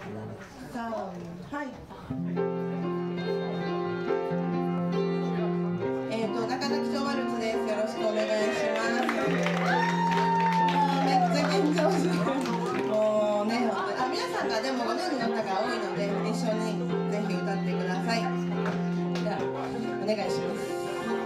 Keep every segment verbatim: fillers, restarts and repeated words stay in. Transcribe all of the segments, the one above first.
さん、はい。えっと中崎町ワルツです。よろしくお願いします。もうめっちゃ緊張する。もうね、あ、皆さんがでもご存知の方が多いので一緒にぜひ歌ってください。じゃあお願いします。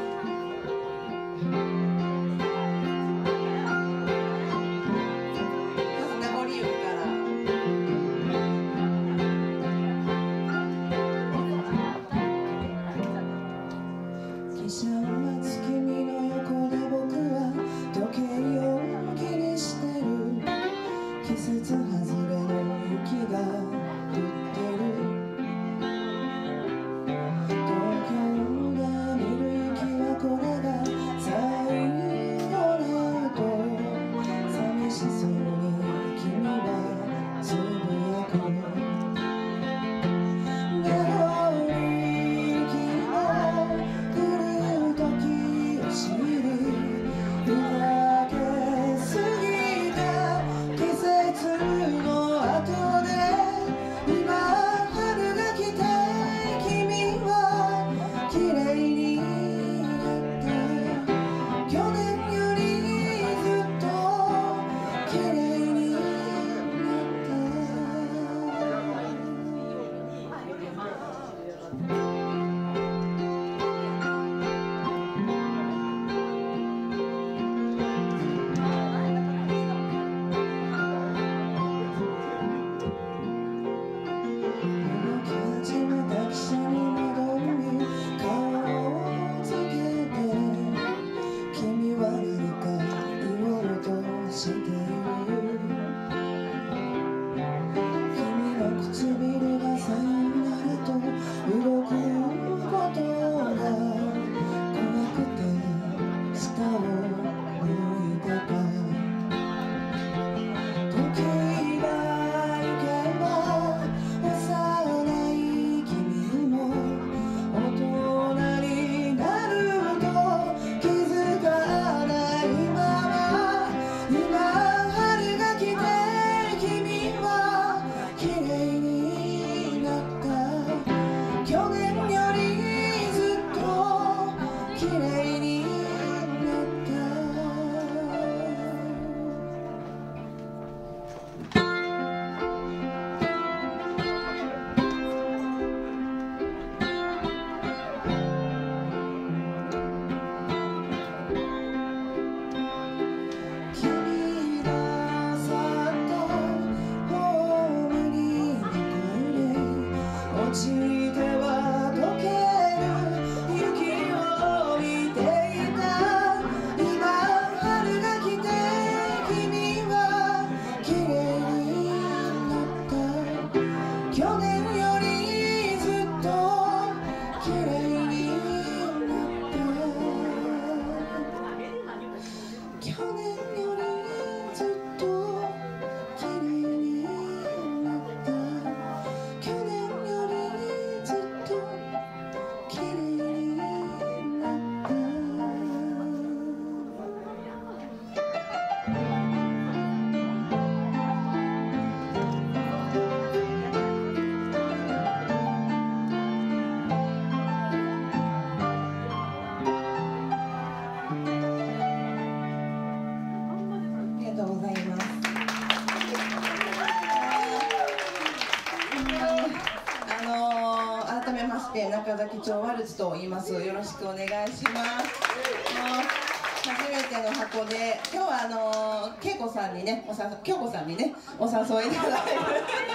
中崎町ワルツと言います。よろしくお願いします。初めての箱で、今日はあの恵子さんにね、おさ京子さんにね、お誘いいただいて、ね、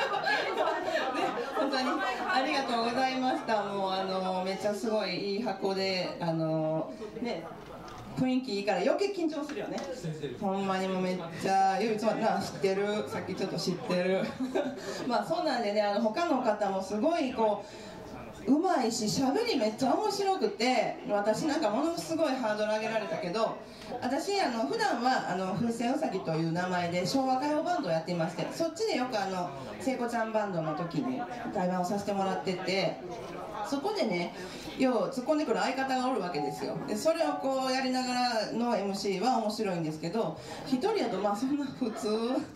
本当にありがとうございました。もうあのめっちゃすごいいい箱で、あのね。雰囲気いいから余計緊張するよね。ほんまにもうめっちゃ唯一はな知ってる、さっきちょっと知ってるまあそうなんでね、あの他の方もすごいこううまいし喋りめっちゃ面白くて、私なんかものすごいハードル上げられたけど、私あの普段はあの風船うさぎという名前で昭和歌謡バンドをやっていまして、そっちでよくあの聖子ちゃんバンドの時に対話をさせてもらってて、そこでねよう突っ込んでくる相方がおるわけですよ。でそれをこうやりながらの エムシー は面白いんですけど、一人やとまあそんな普通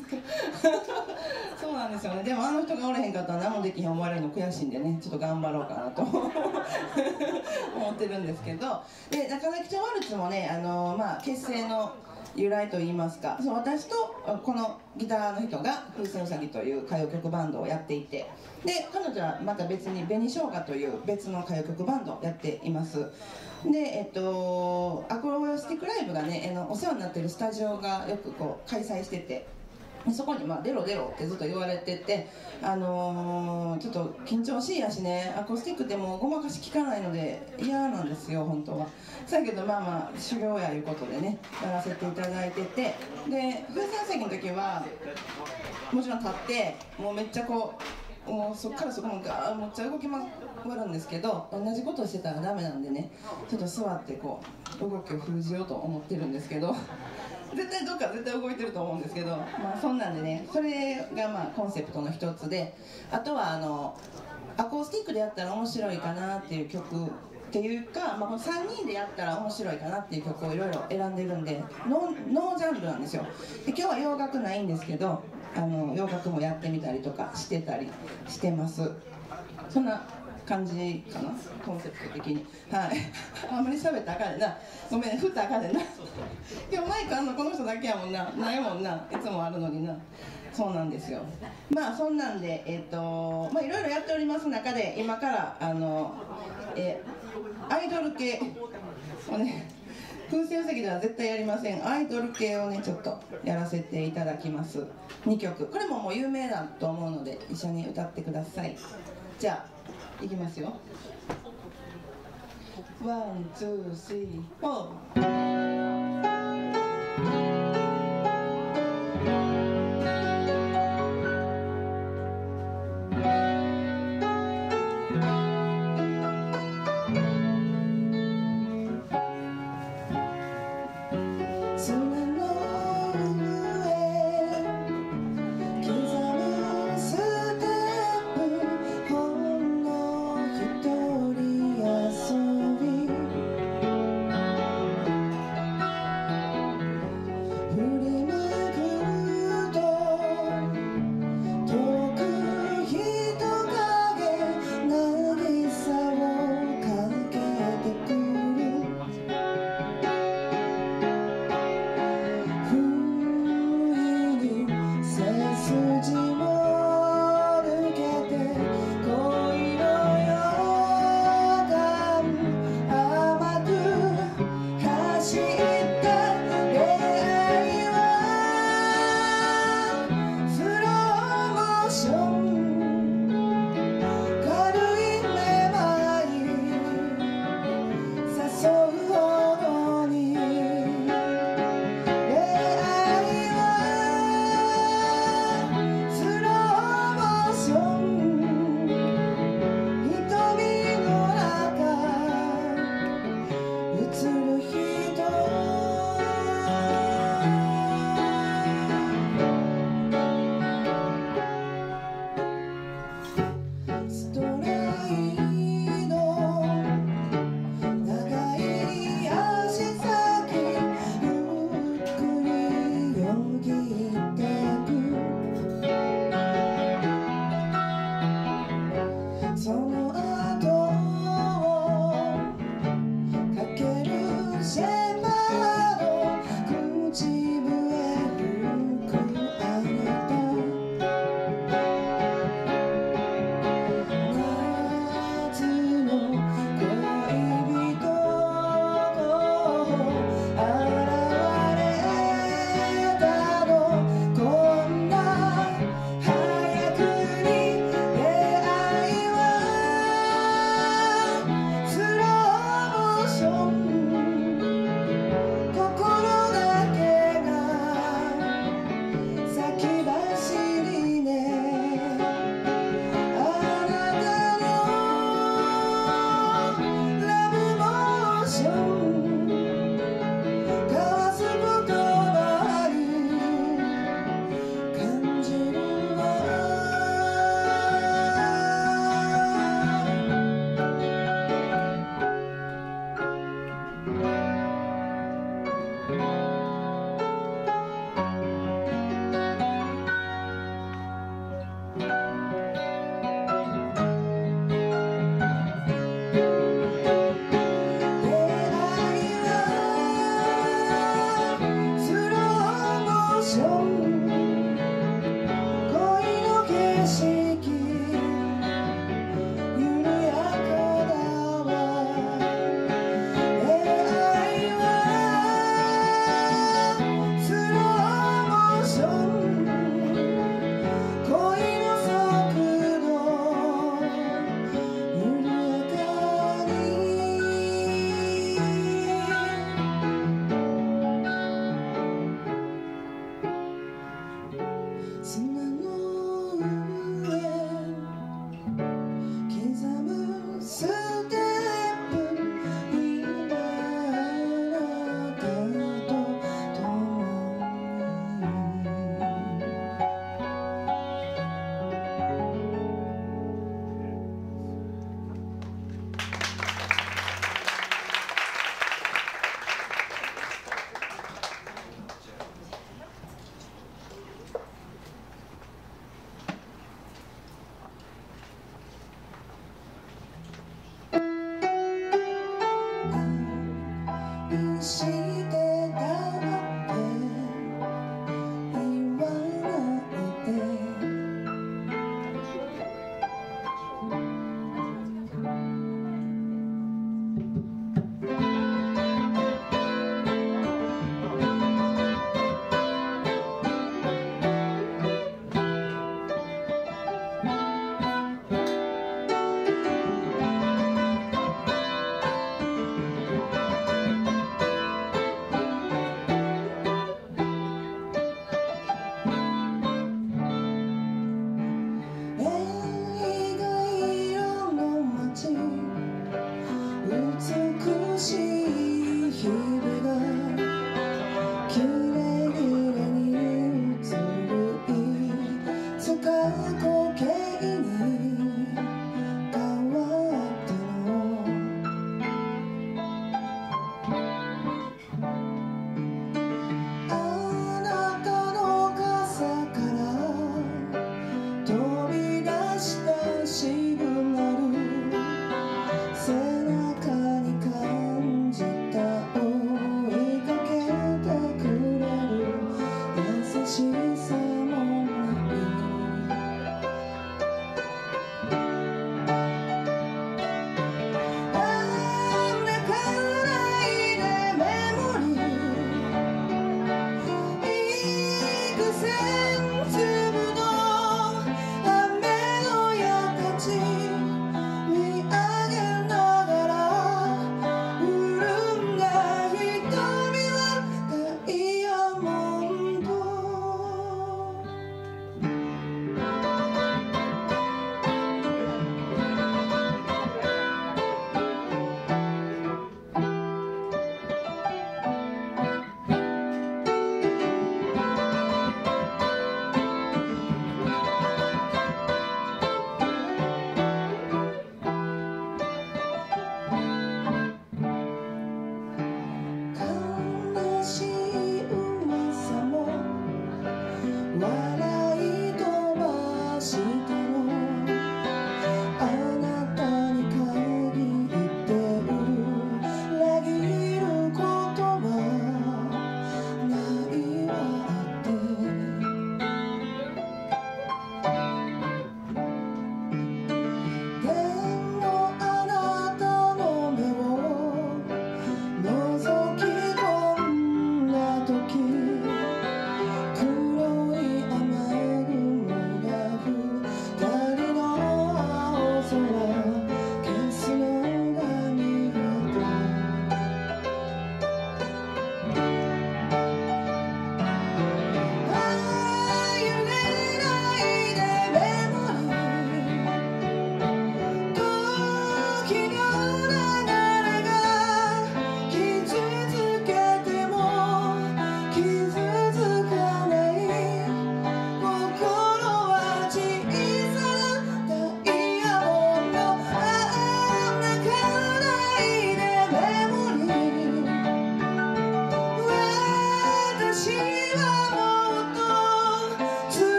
そうなんですよね。でもあの人がおれへんかったら何もできへん思われるの悔しいんでね、ちょっと頑張ろうかなと思ってるんですけど、で中崎町ワルツもね、あのー、まあ結成の由来といいますか、そう私とこのギターの人が風船うさぎという歌謡曲バンドをやっていて、で彼女はまた別に紅しょうがという別の歌謡曲バンドをやっています。でえっとアコースティックライブがね、あのお世話になってるスタジオがよくこう開催してて、そこにまあ出ろ出ろってずっと言われてて、あのー、ちょっと緊張しいやしね、アコースティックってもうごまかし聞かないので嫌なんですよ本当は。だけどまあまあ修行やいうことでねやらせていただいてて、で風船うさぎの時はもちろん立ってもうめっちゃこうもうそっからそこもガーッめっちゃ動き回るんですけど、同じことしてたらダメなんでね、ちょっと座ってこう動きを封じようと思ってるんですけど絶対どっか絶対動いてると思うんですけど、まあそんなんでね、それがまあコンセプトの一つで、あとはあのアコースティックでやったら面白いかなっていう曲っていうか、まあ、このさんにんでやったら面白いかなっていう曲をいろいろ選んでるんで、ノー、ノージャンルなんですよ。で今日は洋楽ないんですけど、あの洋楽もやってみたりとかしてたりしてます。そんな感じかな、コンセプト的に。はい。あんまり喋ったらあかんねんな。ごめんね、振ったらあかんねんな。今日マイクあんのこの人だけやもんな。ないもんな。いつもあるのにな。そうなんですよ。まあそんなんで、えっと、まあいろいろやっております中で、今からあの、え、アイドル系をね、風船うさぎでは絶対やりません。アイドル系をねちょっとやらせていただきます。にきょく、これももう有名だと思うので一緒に歌ってください。じゃあいきますよ。ワンツースリーフォー。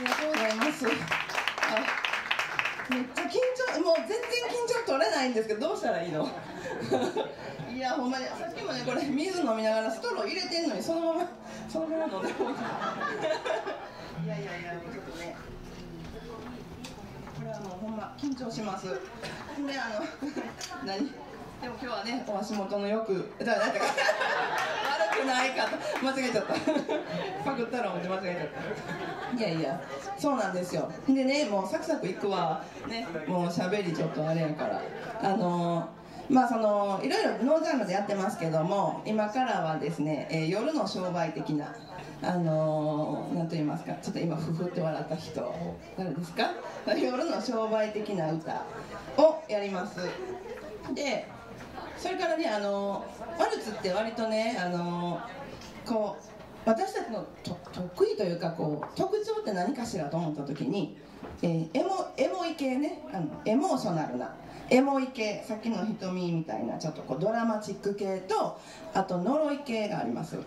りがとうございます。めっちゃ緊張、もう全然緊張取れないんですけど、どうしたらいいの？いや、ほんまに、さっきもね、これ水飲みながらストロー入れてんのに、そのまま、そのまま飲んでもいい。いやいやいや、ちょっとね。これはもうほんま緊張します。で、あの、何？でも今日はね、お足元のよく、だからなんか悪くないかと間違えちゃった。パクったら間違えちゃった。いやいや、そうなんですよ。でね、もうサクサクいくわ。ね、もう喋りちょっとあれやから。あのー、まあそのいろいろノージャンルでやってますけども、今からはですね、えー、夜の商売的な。あのー、なんと言いますか、ちょっと今ふふって笑った人誰ですか？夜の商売的な歌をやります。でそれからね、あのワルツって割とね、あのこう私たちのと得意というかこう特徴って何かしらと思った時に、えー、エモエモい系ね、あのエモーショナルなエモい系、さっきの瞳みたいなちょっとこうドラマチック系と、あと呪い系があります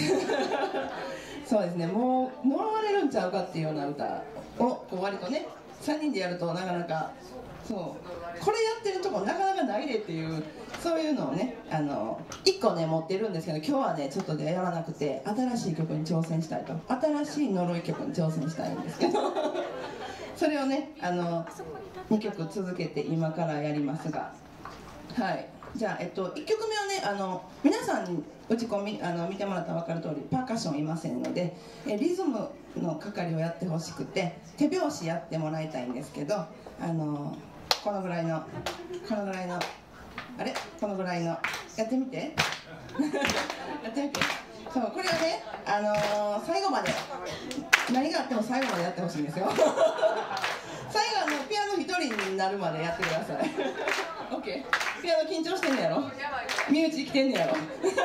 そうですね、もう呪われるんちゃうかっていうような歌をこう割とねさんにんでやるとなかなか、そうこれやってるとこなかなかないでっていう、そういうのをね、あのいっこね持ってるんですけど、今日はねちょっとでやらなくて、新しい曲に挑戦したいと、新しい呪い曲に挑戦したいんですけどそれをね、あのにきょく続けて今からやりますが、はい、じゃあ、えっと、いっきょくめはね、あの皆さん打ち込みあの見てもらったら分かる通りパーカッションいませんので、えリズムの係をやってほしくて手拍子やってもらいたいんですけど、あのこのぐらいのこのぐらいのあれこのぐらいのやってみてやってみて、そうこれをね、あのー、最後まで何があっても最後までやってほしいんですよ最後あのピアノ一人になるまでやってくださいOK、 ピアノ緊張してんねやろ、身内来てんねやろ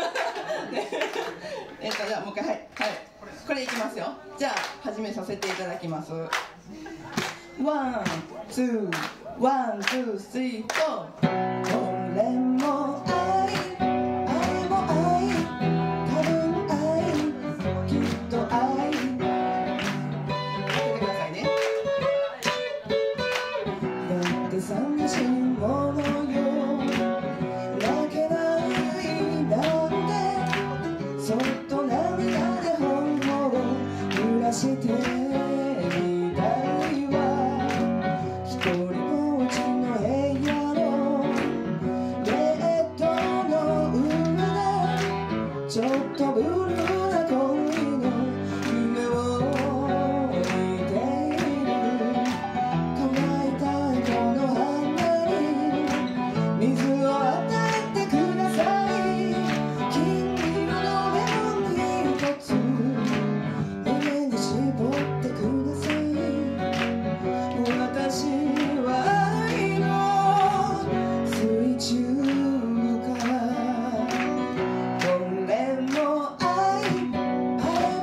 えっとじゃあもう一回、はい、はい、これいきますよ。じゃあ始めさせていただきます。ワンツーワンツースリーフォー、これも愛愛も愛、多分愛きっと愛、やってくださいね。だって寂しいものよ、泣けないなんて、そっと涙で頬を濡らしてみたいわ、一人ぼっちの部屋のベッドの上でちょっとブルーな恋の夢を見ている、乾いたこの花に水を与えてください、金色のレモン一つ胸に絞ってください、私は愛の水中から、これも愛愛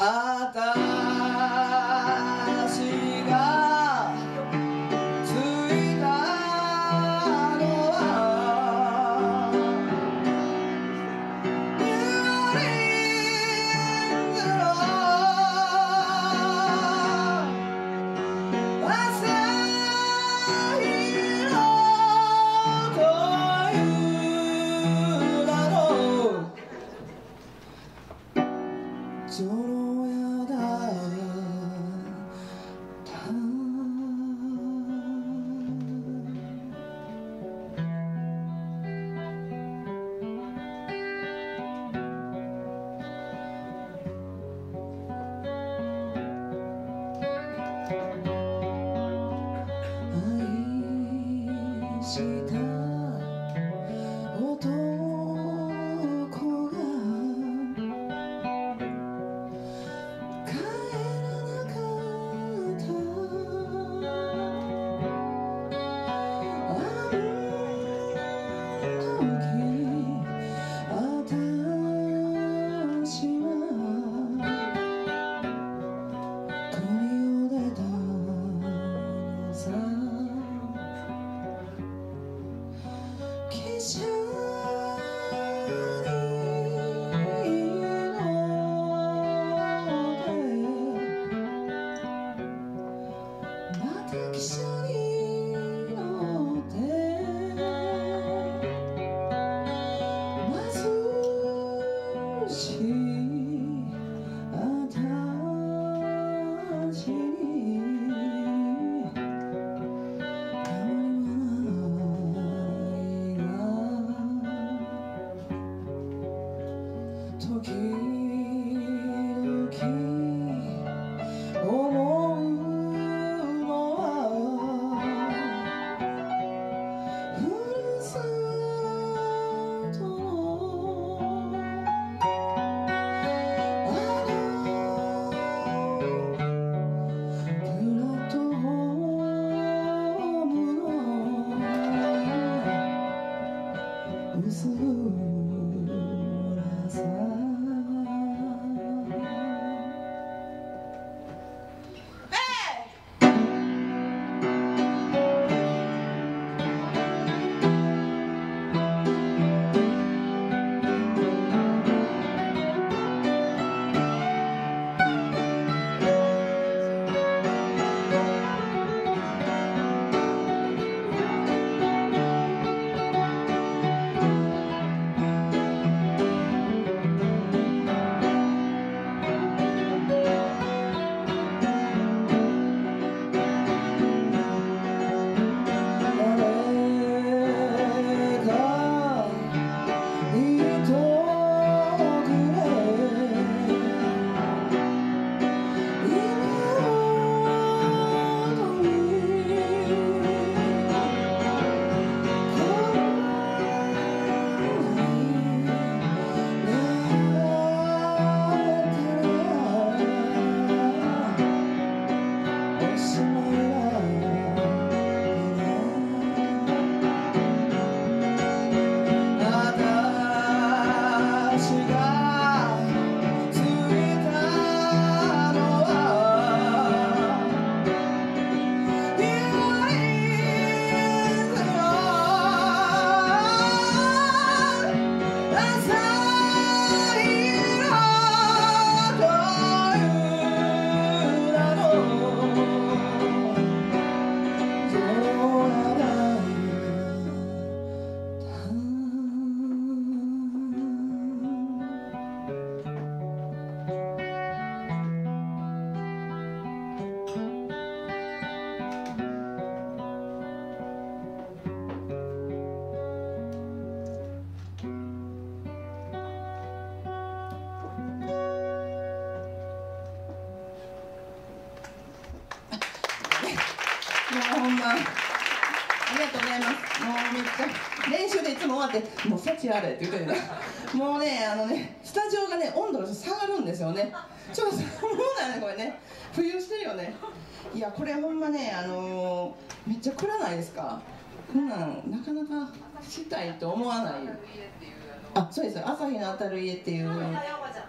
あたしがついたのはニューオーリンズの朝日のという名のゾロ屋だった愛した男が帰らなかったあの時あたしは国を出たのさ汽車に乗ってまた汽車に乗って貧しいあたしに変わりはないが時々思うのはふるさとのあのプラットホームの薄暗さもうほんまありがとうございます。もうめっちゃ練習でいつも終わってもう幸あれって言ってるね。もうねあのねスタジオがね温度が下がるんですよね。ちょっと寒うだよねこれね。冬してるよね。いやこれほんまねあのー、めっちゃ暗ないですか。こんなんなかなかしたいと思わない。あ、そうです。朝日の当たる家っていう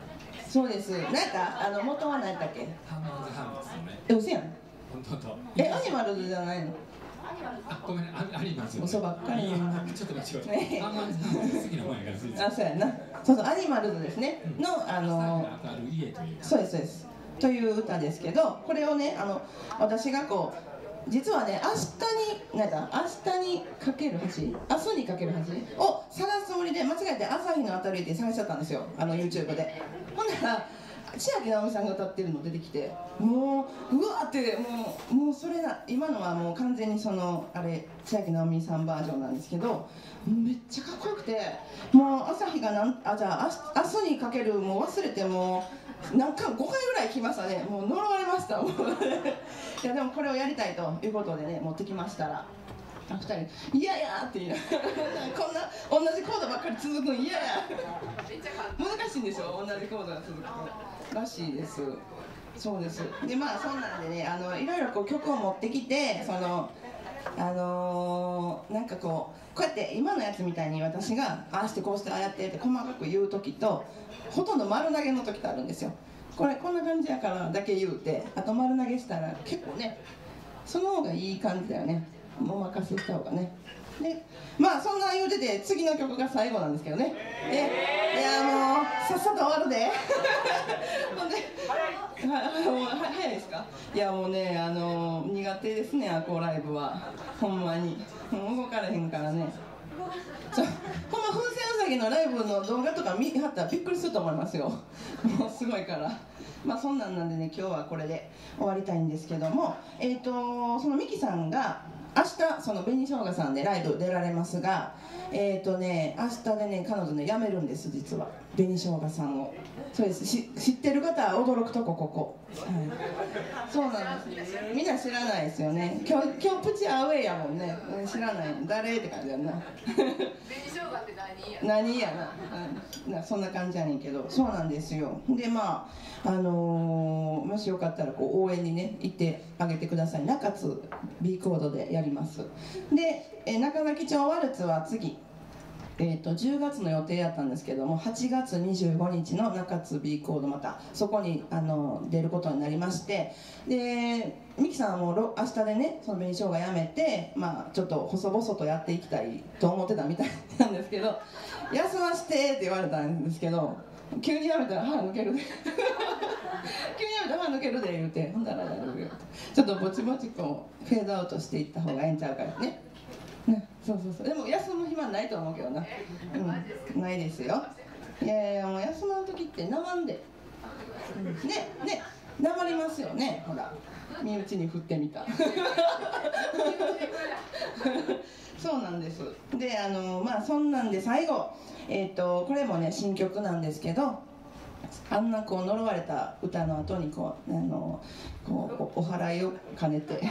そうです。なんかあの元は何だっけ？ ハーマンズハーマンズのね。 え、嘘やん。 本当と。 え、アニマルズじゃないの？ あ、ごめん、あ、ありますよ。 嘘ばっかり。 ちょっと間違えた。ハーマンズハーマンズ好きなもんやからついつい。 あ、そうやな。そうそう、アニマルズですね。のあの。 ある家という。 そうですそうです。という歌ですけど、これをね、あの私がこう。実はね、明日に、なんだ、明日にかける橋、明日にかける橋を探すつもりで、間違えて朝日のあたりで探しちゃったんですよ、あの YouTube で。ほんなら、千秋直美さんが歌ってるの出てきて、もう、うわーって、もう、もうそれな、今のはもう完全にその、あれ、千秋直美さんバージョンなんですけど、めっちゃかっこよくて、もう朝日がなん、あ、じゃあ、明日にかける、もう忘れて、もう、なんかごかいぐらい来ましたね、もう呪われました、もう。いやでもこれをやりたいということでね持ってきましたらふたり「いやや」って言いながらこんな同じコードばっかり続くん嫌や難しいんでしょ同じコードが続くらしいです。そうです。でまあそんなんでねあのいろいろこう曲を持ってきてそのあのー、なんかこうこうやって今のやつみたいに私がああしてこうしてああやってって細かく言う時とほとんど丸投げの時とあるんですよ。これこんな感じやからだけ言うてあと丸投げしたら結構ねその方がいい感じだよね。もう任せした方がね。でまあそんな言うてて次の曲が最後なんですけどね。でいやもうさっさと終わるでほんではもう早いですか。いやもうねあのー、苦手ですねアコーライブはほんまにもう動かれへんからね。そうほんま風船うさぎのライブの動画とか見はったらびっくりすると思いますよもうすごいからまあそんなんなんでね今日はこれで終わりたいんですけどもえっ、ー、とそのミキさんが明日その紅しょうがさんでライブ出られますがえっ、ー、とね明日でね彼女ね辞めるんです実は紅しょうがさんをそうですし知ってる方は驚くとこここ、はい、そうなんですみんな知らないですよね今日今日プチアウェイやもんね知らない誰って感じやな紅しょうがって何や何やな、うん、なそんな感じやねんけどそうなんですよでまああのー、もしよかったらこう応援にね行ってあげてください中津 B コードでやりますで、え中崎町ワルツは次えー、とじゅうがつの予定やったんですけどもはちがつにじゅうごにちの中津 B コードまたそこにあの出ることになりましてでミキさんはもう明日でねその紅しょうがやめて、まあ、ちょっと細々とやっていきたいと思ってたみたいなんですけど休ませてって言われたんですけど急にやめたら歯抜けるで急にやめたら歯抜けるで言うてほんだら大丈夫よちょっとぼちぼちこうフェードアウトしていった方がええんちゃうからねね、そうそうそうでも休む暇ないと思うけどな、うん、ないですよいやいやもう休まん時ってなまんで、うん、ねねなまりますよねほら身内に振ってみたそうなんですであのまあそんなんで最後えっ、ー、とこれもね新曲なんですけどあんなこう呪われた歌の後にこうあのこう お, お祓いを兼ねて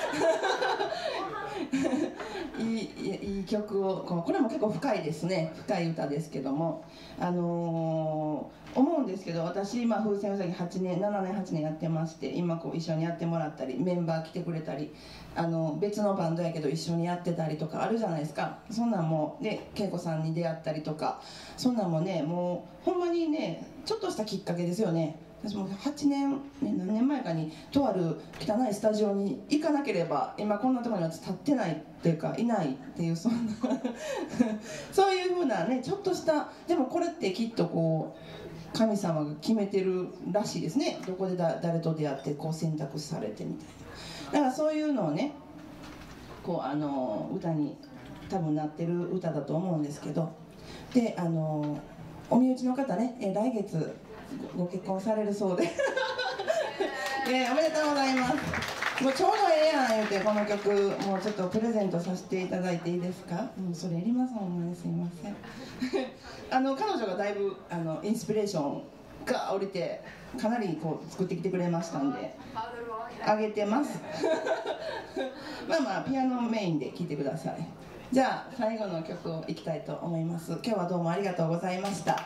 いい, いい曲をこれも結構深いですね深い歌ですけどもあのー、思うんですけど私今風船うさぎはちねんななねんはちねんやってまして今こう一緒にやってもらったりメンバー来てくれたりあの別のバンドやけど一緒にやってたりとかあるじゃないですかそんなんもで恵子さんに出会ったりとかそんなんもねもうほんまにねちょっとしたきっかけですよね私もはちねん、ね、何年前かにとある汚いスタジオに行かなければ今こんなところに立ってないっていうかいないっていうそんなそういうふうなねちょっとしたでもこれってきっとこう神様が決めてるらしいですねどこでだ誰と出会ってこう選択されてみたいなだからそういうのをねこうあの歌に多分なってる歌だと思うんですけどであのお身内の方ねえ来月ご結婚されるそうでえー、おめでとうございますもうちょうどええやん言うてこの曲もうちょっとプレゼントさせていただいていいですかもうそれいりますほんまにすいませんあの彼女がだいぶあのインスピレーションが降りてかなりこう作ってきてくれましたんであげてますまあまあピアノメインで聴いてくださいじゃあ最後の曲をいきたいと思います今日はどうもありがとうございました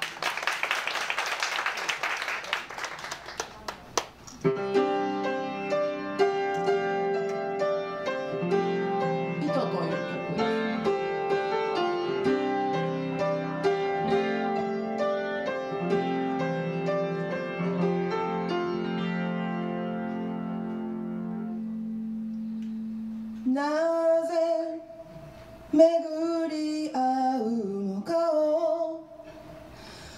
「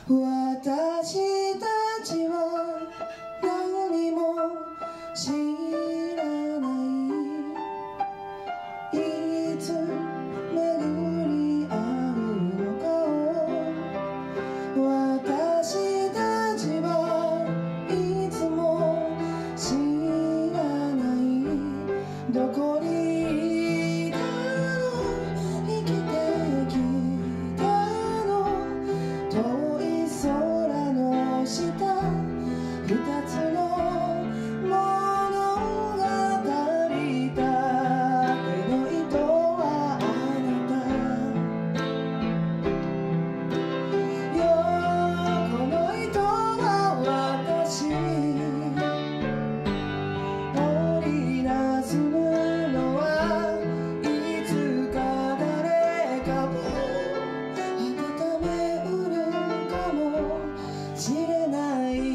私たちは何も知らないいつ巡り合うのかを私たちはいつも知らないどこにいたの生きてきたの遠い空の下二つの物語だ手の糸はあなた横の糸は私織りなす布はいつか誰かを温めうるかもしれない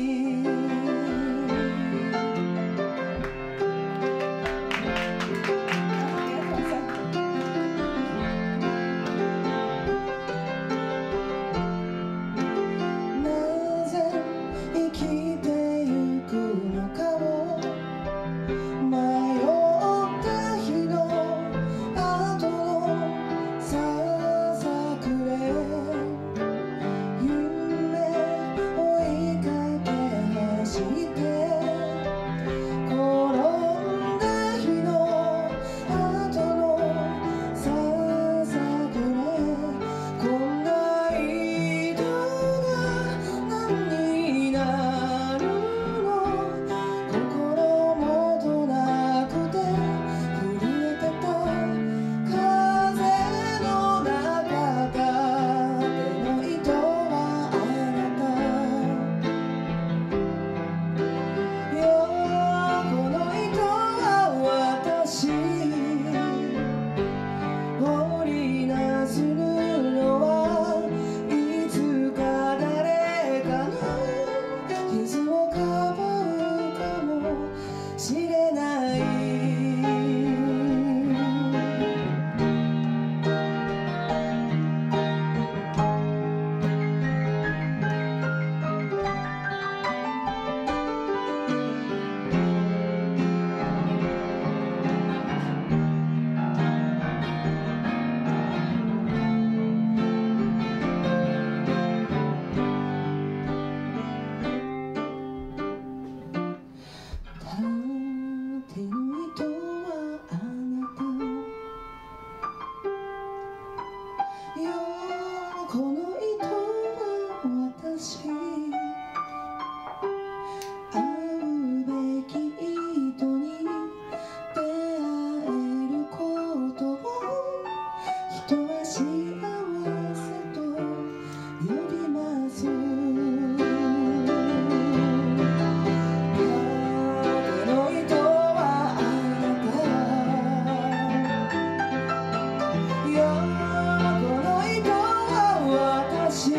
この糸は私会うべき人に出会えることを人は幸せと呼びます風の糸はあなた横の糸私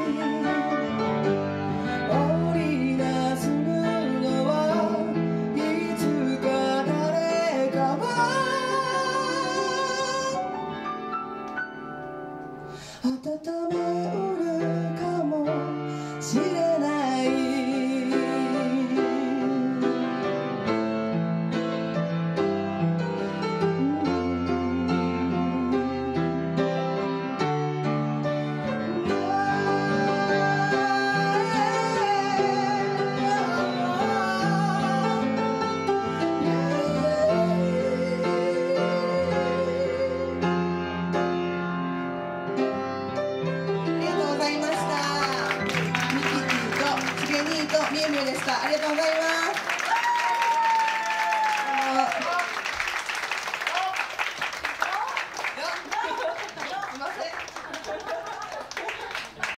織りなす布はいつか誰かは温めうるかもしれないみえみえでした。ありがとうございます。